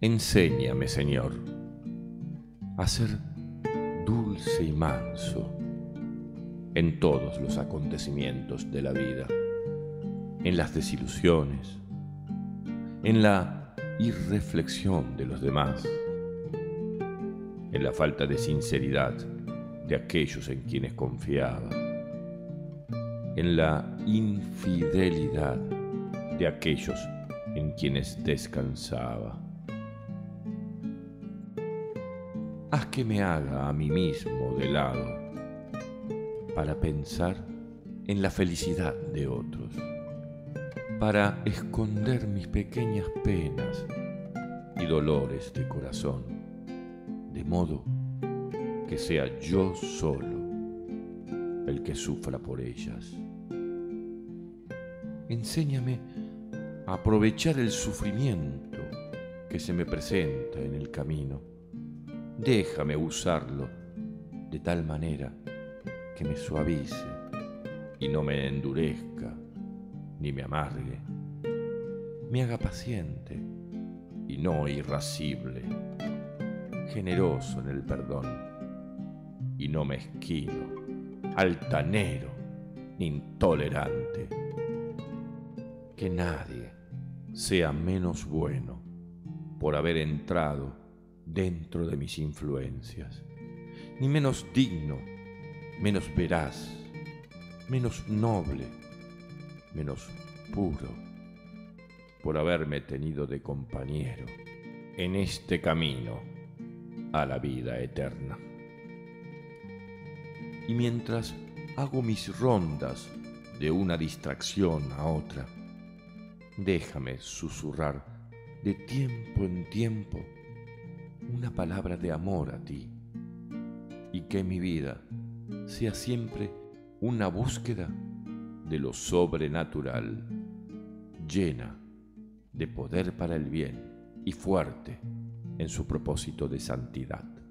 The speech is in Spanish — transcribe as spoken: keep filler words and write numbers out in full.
Enséñame, Señor, a ser dulce y manso en todos los acontecimientos de la vida, en las desilusiones, en la irreflexión de los demás, en la falta de sinceridad de aquellos en quienes confiaba, en la infidelidad de aquellos en quienes descansaba. Haz que me haga a mí mismo de lado para pensar en la felicidad de otros, para esconder mis pequeñas penas y dolores de corazón, de modo que sea yo solo el que sufra por ellas. Enséñame a aprovechar el sufrimiento que se me presenta en el camino. Déjame usarlo de tal manera que me suavice y no me endurezca ni me amargue, me haga paciente y no irascible, generoso en el perdón y no mezquino, altanero ni intolerante. Que nadie sea menos bueno por haber entrado dentro de mis influencias, ni menos digno, menos veraz, menos noble, menos puro, por haberme tenido de compañero en este camino a la vida eterna. Y mientras hago mis rondas de una distracción a otra, déjame susurrar de tiempo en tiempo una palabra de amor a ti, y que mi vida sea siempre una búsqueda de lo sobrenatural, llena de poder para el bien y fuerte en su propósito de santidad.